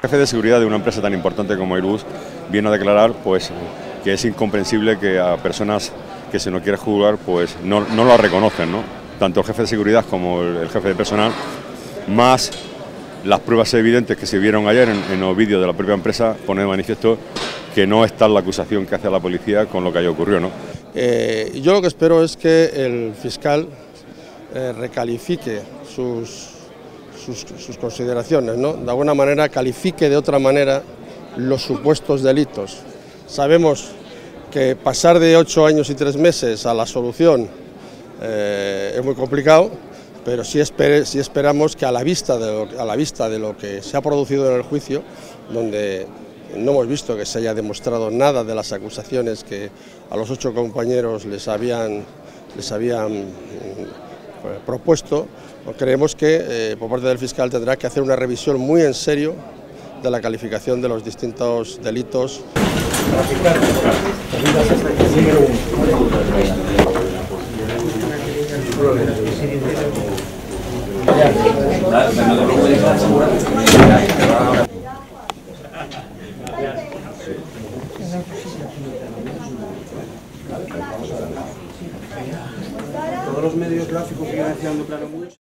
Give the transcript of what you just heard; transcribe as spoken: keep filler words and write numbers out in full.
El jefe de seguridad de una empresa tan importante como Airbus viene a declarar pues, que es incomprensible que a personas que se no quiere juzgar pues, no, no lo reconocen, ¿no? Tanto el jefe de seguridad como el, el jefe de personal, más las pruebas evidentes que se vieron ayer en, en los vídeos de la propia empresa, pone de manifiesto que no es tal la acusación que hace la policía con lo que ayer ocurrió, ¿no? Eh, yo lo que espero es que el fiscal eh, recalifique sus, sus, sus consideraciones, ¿no? De alguna manera califique de otra manera los supuestos delitos. Sabemos que pasar de ocho años y tres meses a la solución eh, es muy complicado, pero sí, esper sí esperamos que a la, vista de lo, a la vista de lo que se ha producido en el juicio, donde no hemos visto que se haya demostrado nada de las acusaciones que a los ocho compañeros les habían, les habían eh, propuesto, creemos que eh, por parte del fiscal tendrá que hacer una revisión muy en serio de la calificación de los distintos delitos. Todos los medios gráficos que iban haciendo claro mucho.